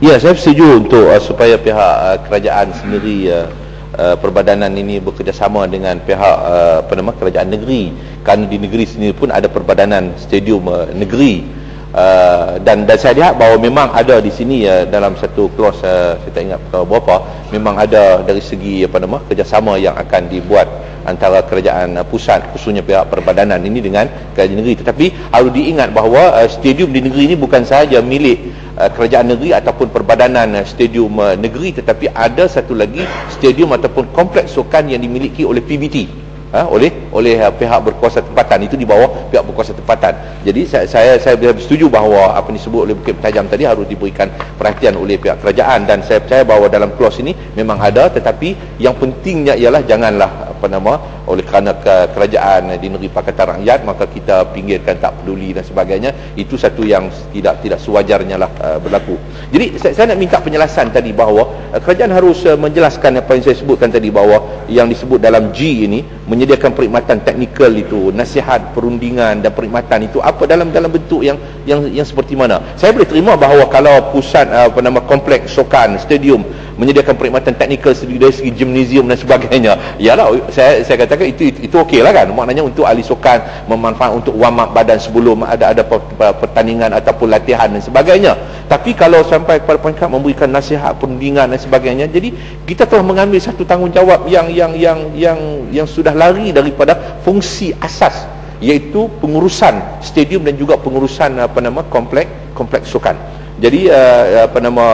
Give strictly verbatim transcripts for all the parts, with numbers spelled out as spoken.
Ya, saya setuju untuk uh, supaya pihak uh, kerajaan sendiri, uh, uh, perbadanan ini bekerjasama dengan pihak uh, apa nama kerajaan negeri, kerana di negeri sendiri pun ada perbadanan stadium uh, negeri, uh, dan dan saya lihat bahawa memang ada di sini uh, dalam satu clause, uh, saya tak ingat uh, berapa, memang ada dari segi apa nama kerjasama yang akan dibuat antara kerajaan uh, pusat, khususnya pihak perbadanan ini dengan kerajaan negeri. Tetapi harus diingat bahawa uh, stadium di negeri ini bukan sahaja milik Uh, kerajaan negeri ataupun perbadanan uh, stadium uh, negeri, tetapi ada satu lagi stadium ataupun kompleks sukan yang dimiliki oleh P B T, uh, oleh oleh uh, pihak berkuasa tempatan, itu di bawah pihak berkuasa tempatan. Jadi saya saya, saya bersetuju bahawa apa yang disebut oleh Bukit Pentajam tadi harus diberikan perhatian oleh pihak kerajaan, dan saya percaya bahawa dalam clause ini memang ada, tetapi yang pentingnya ialah janganlah apa nama oleh kerana ke, kerajaan di negeri Pakatan Rakyat maka kita pinggirkan, tak peduli dan sebagainya. Itu satu yang tidak tidak sewajarnya lah uh, berlaku. Jadi saya, saya nak minta penjelasan tadi bahawa uh, kerajaan harus uh, menjelaskan apa yang saya sebutkan tadi, bahawa yang disebut dalam G ini menyediakan perkhidmatan teknikal itu, nasihat, perundingan dan perkhidmatan itu apa dalam dalam bentuk yang yang yang seperti mana. Saya boleh terima bahawa kalau pusat uh, apa nama kompleks sukan stadium menyediakan perkhidmatan teknikal dari segi gimnasium dan sebagainya, yalah saya saya katakan itu itu, itu okey lah kan, maknanya untuk ahli sukan memanfaat untuk warm up badan sebelum ada ada pertandingan ataupun latihan dan sebagainya. Tapi kalau sampai kepada peringkat memberikan nasihat, perundingan dan sebagainya, jadi kita telah mengambil satu tanggungjawab yang yang yang yang yang sudah lari daripada fungsi asas, iaitu pengurusan stadium dan juga pengurusan apa nama kompleks kompleks sukan. Jadi uh, apa nama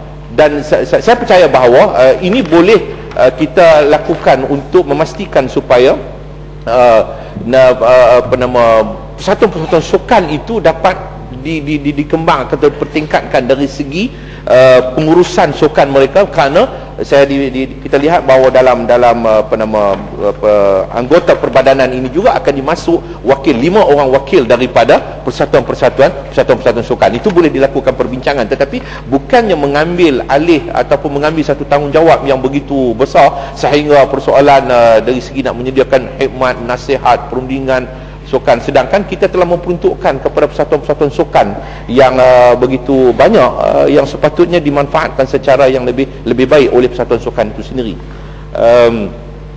dan saya, saya percaya bahawa uh, ini boleh uh, kita lakukan untuk memastikan supaya uh, na, uh, apa nama persatuan-persatuan sukan itu dapat di, di, di, dikembangkan atau dipertingkatkan dari segi uh, pengurusan sukan mereka, kerana saya di, di, kita lihat bahawa dalam dalam apa nama apa, anggota perbadanan ini juga akan dimasuk wakil, lima orang wakil daripada persatuan-persatuan persatuan-persatuan sukan. Itu boleh dilakukan perbincangan, tetapi bukannya mengambil alih ataupun mengambil satu tanggungjawab yang begitu besar sehingga persoalan uh, dari segi nak menyediakan khidmat, nasihat, perundingan sukan, sedangkan kita telah memperuntukkan kepada persatuan-persatuan sukan yang uh, begitu banyak uh, yang sepatutnya dimanfaatkan secara yang lebih lebih baik oleh persatuan sukan itu sendiri. Um,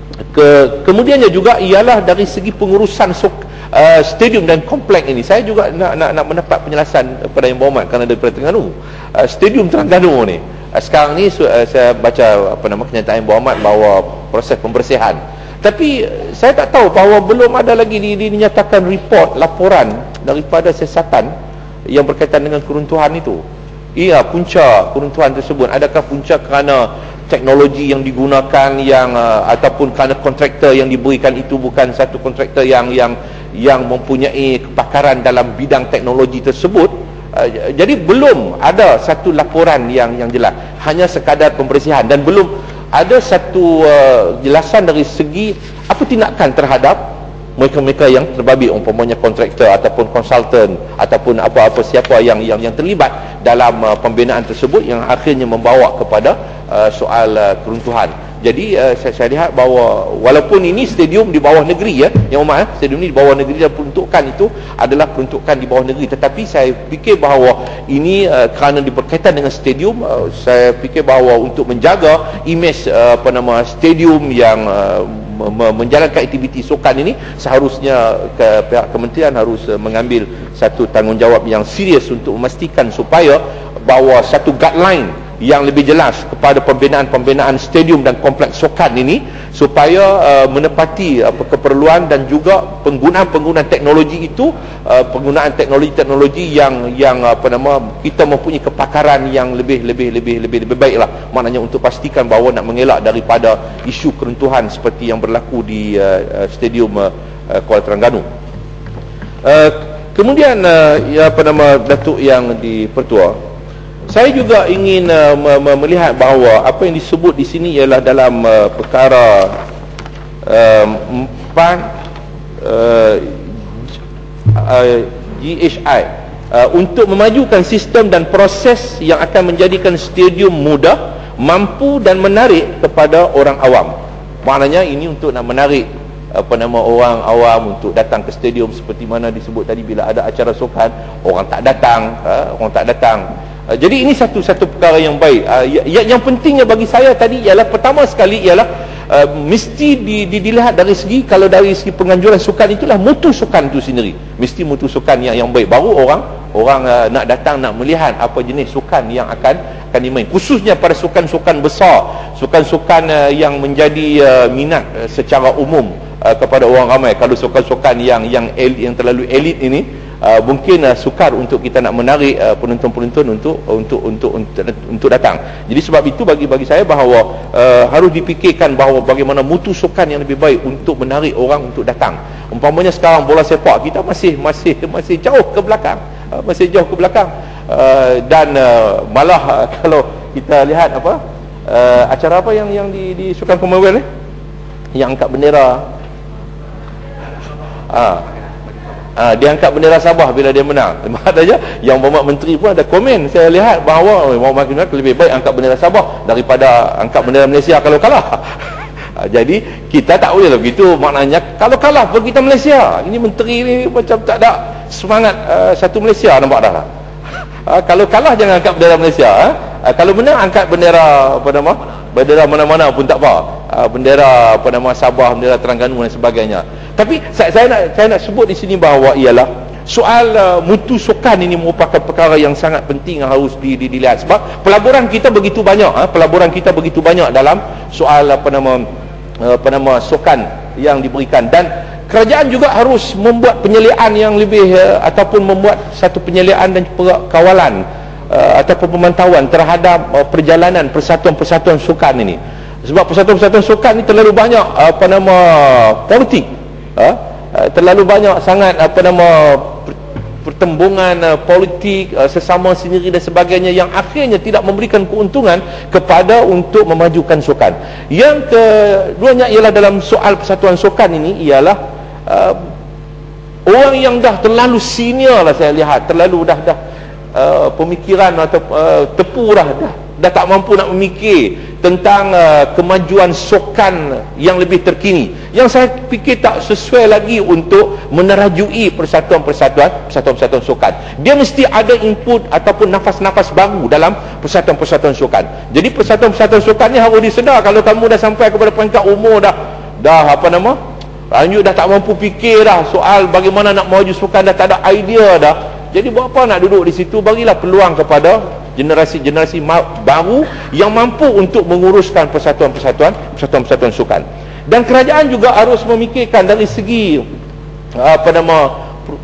ke, kemudiannya juga ialah dari segi pengurusan suk, uh, stadium dan kompleks ini, saya juga nak nak, nak mendapat penjelasan kepada Yang Berhormat kerana daripada Terengganu. Uh, stadium Terengganu ni uh, sekarang ni uh, saya baca apa nama kenyataan Yang Berhormat bahawa proses pembersihan, tapi saya tak tahu bahawa belum ada lagi dinyatakan report, laporan daripada siasatan yang berkaitan dengan keruntuhan itu. Ia punca keruntuhan tersebut, adakah punca kerana teknologi yang digunakan yang uh, ataupun kerana kontraktor yang diberikan itu bukan satu kontraktor yang yang yang mempunyai kepakaran dalam bidang teknologi tersebut. Uh, jadi belum ada satu laporan yang yang jelas, hanya sekadar pembersihan, dan belum ada satu uh, jelasan dari segi apa tindakan terhadap mereka-mereka yang terbabit, umpamanya kontraktor ataupun konsultan ataupun apa-apa siapa yang yang yang terlibat dalam uh, pembinaan tersebut yang akhirnya membawa kepada uh, soal uh, keruntuhan. Jadi uh, saya, saya lihat bahawa walaupun ini stadium di bawah negeri, ya yang Umar, stadium ini di bawah negeri dan peruntukan itu adalah peruntukan di bawah negeri, tetapi saya fikir bahawa ini uh, kerana berkaitan dengan stadium, uh, saya fikir bahawa untuk menjaga imej uh, apa nama stadium yang uh, menjalankan aktiviti sukan ini, seharusnya ke pihak kementerian harus uh, mengambil satu tanggungjawab yang serius untuk memastikan supaya bahawa satu guideline yang lebih jelas kepada pembinaan-pembinaan stadium dan kompleks sukan ini, supaya uh, menepati uh, keperluan dan juga penggunaan-penggunaan teknologi itu, uh, penggunaan teknologi-teknologi yang yang apa nama kita mempunyai kepakaran yang lebih lebih lebih lebih lebih baiklah, maknanya untuk pastikan bahawa nak mengelak daripada isu keruntuhan seperti yang berlaku di uh, stadium uh, Kuala Terengganu. Uh, kemudian uh, ya, apa nama Datuk Yang di-Pertua, saya juga ingin uh, melihat bahawa apa yang disebut di sini ialah dalam uh, perkara uh, empat uh, uh, G H I uh, untuk memajukan sistem dan proses yang akan menjadikan stadium mudah, mampu dan menarik kepada orang awam. Maknanya ini untuk nak menarik apa nama orang awam untuk datang ke stadium, seperti mana disebut tadi, bila ada acara sukan orang tak datang, uh, orang tak datang Uh, jadi ini satu satu perkara yang baik. Uh, yang, yang pentingnya bagi saya tadi ialah pertama sekali ialah uh, mesti di, di, dilihat dari segi, kalau dari segi penganjuran sukan itulah mutu sukan itu sendiri. Mesti mutu sukan yang yang baik, baru orang orang uh, nak datang nak melihat apa jenis sukan yang akan akan dimain. Khususnya pada sukan-sukan besar, sukan-sukan uh, yang menjadi uh, minat uh, secara umum uh, kepada orang ramai. Kalau sukan-sukan yang yang elit, yang terlalu elit ini Uh, mungkin uh, sukar untuk kita nak menarik uh, penonton-penonton untuk, uh, untuk untuk untuk untuk datang. Jadi sebab itu bagi bagi saya bahawa uh, harus dipikirkan bahawa bagaimana mutu sukan yang lebih baik untuk menarik orang untuk datang. Umpamanya sekarang bola sepak kita masih masih masih jauh ke belakang, uh, masih jauh ke belakang uh, dan uh, malah uh, kalau kita lihat apa uh, acara apa yang yang di, di sukan Commonwealth ni, yang angkat bendera. Ah. Ha, dia angkat bendera Sabah bila dia menang. Maknanya yang Muhammad Menteri pun ada komen, saya lihat bahawa Muhammad Menteri lebih baik angkat bendera Sabah daripada angkat bendera Malaysia kalau kalah. Ha, jadi kita tak boleh lah begitu. Maknanya kalau kalah pun kita Malaysia. Ini menteri ni macam tak ada semangat uh, satu Malaysia, nampak dah. Ha, kalau kalah jangan angkat bendera Malaysia. Ha? Ha, kalau menang angkat bendera apa nama? Bendera mana-mana pun tak apa. Ha, bendera apa nama Sabah, bendera Terengganu dan sebagainya. Tapi saya, saya nak saya nak sebut di sini bahawa ialah soal uh, mutu sukan ini merupakan perkara yang sangat penting yang harus di, di, dilihat, sebab pelaburan kita begitu banyak, ha? pelaburan kita begitu banyak dalam soal apa nama uh, apa nama sukan yang diberikan, dan kerajaan juga harus membuat penyeliaan yang lebih uh, ataupun membuat satu penyeliaan dan kawalan uh, ataupun pemantauan terhadap uh, perjalanan persatuan-persatuan sukan ini. Sebab persatuan-persatuan sukan ini terlalu banyak apa nama politik, ha? terlalu banyak sangat apa nama pertembungan uh, politik uh, sesama sendiri dan sebagainya, yang akhirnya tidak memberikan keuntungan kepada untuk memajukan sukan. Yang keduanya ialah dalam soal persatuan sukan ini ialah uh, orang yang dah terlalu senior lah, saya lihat terlalu dah dah uh, pemikiran atau uh, tepu dah dah dah tak mampu nak memikir tentang uh, kemajuan sukan yang lebih terkini, yang saya fikir tak sesuai lagi untuk menerajui persatuan-persatuan persatuan-persatuan sukan. Dia mesti ada input ataupun nafas-nafas baru dalam persatuan-persatuan sukan. Jadi persatuan-persatuan sukan ni harus disedar, kalau kamu dah sampai kepada peringkat umur dah dah apa nama lanjut, dah tak mampu fikir dah soal bagaimana nak maju sukan, dah tak ada idea dah. Jadi buat apa nak duduk di situ? Barilah peluang kepada generasi-generasi baru yang mampu untuk menguruskan persatuan-persatuan persatuan-persatuan sukan. Dan kerajaan juga harus memikirkan dari segi apa nama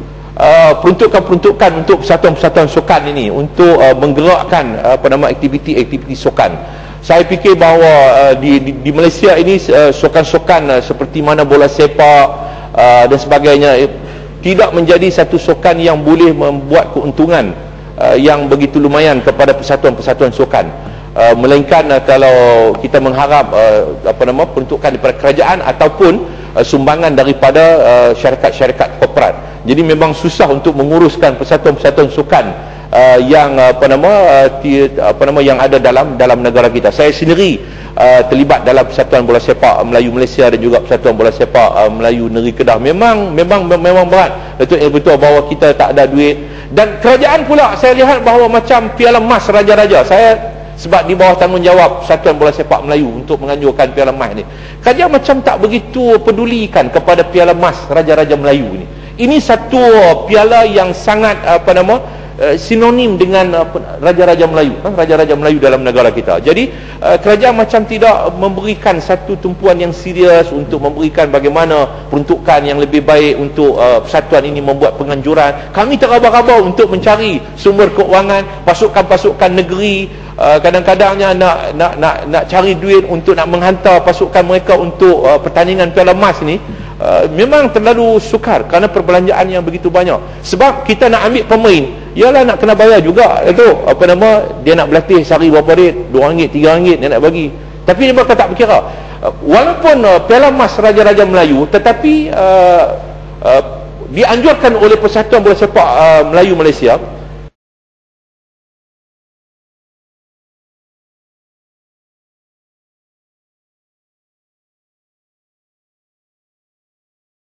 uh, peruntukan-peruntukan untuk persatuan-persatuan sukan ini untuk uh, menggerakkan apa nama aktiviti-aktiviti sukan. Saya fikir bahawa uh, di, di di Malaysia ini uh, sukan-sukan uh, seperti mana bola sepak uh, dan sebagainya eh, tidak menjadi satu sukan yang boleh membuat keuntungan Uh, yang begitu lumayan kepada persatuan-persatuan sukan, uh, melainkan uh, kalau kita mengharap uh, apa nama peruntukan daripada kerajaan ataupun uh, sumbangan daripada uh, syarikat-syarikat korporat. Jadi memang susah untuk menguruskan persatuan-persatuan sukan uh, yang uh, apa nama uh, ti, apa nama yang ada dalam dalam negara kita. Saya sendiri uh, terlibat dalam Persatuan Bola Sepak Melayu Malaysia dan juga Persatuan Bola Sepak uh, Melayu Negeri Kedah. Memang memang memang berat. Betul betul bahawa kita tak ada duit. Dan kerajaan pula saya lihat bahawa macam Piala Emas Raja-Raja, saya sebab di bawah tanggungjawab Persatuan Bola Sepak Melayu untuk menganjurkan Piala Emas ni, kerajaan macam tak begitu pedulikan kepada Piala Emas Raja-Raja Melayu ni. Ini satu piala yang sangat apa nama uh, sinonim dengan uh, Raja-Raja Melayu, uh, Raja-Raja Melayu dalam negara kita. Jadi uh, kerajaan macam tidak memberikan satu tumpuan yang serius untuk memberikan bagaimana peruntukan yang lebih baik untuk uh, persatuan ini membuat penganjuran. Kami terabak-abak untuk mencari sumber keuangan, pasukan-pasukan negeri uh, kadang-kadangnya nak nak nak nak cari duit untuk nak menghantar pasukan mereka untuk uh, pertandingan Piala Emas ni. Uh, memang terlalu sukar kerana perbelanjaan yang begitu banyak. Sebab kita nak ambil pemain, ialah nak kena bayar juga itu apa nama, dia nak berlatih sehari berapa duit, dua ringgit, tiga ringgit dia nak bagi. Tapi dia bakal tak berkira. Uh, walaupun uh, Piala Emas Raja-Raja Melayu, tetapi uh, uh, dianjurkan oleh Persatuan Bola Sepak uh, Melayu Malaysia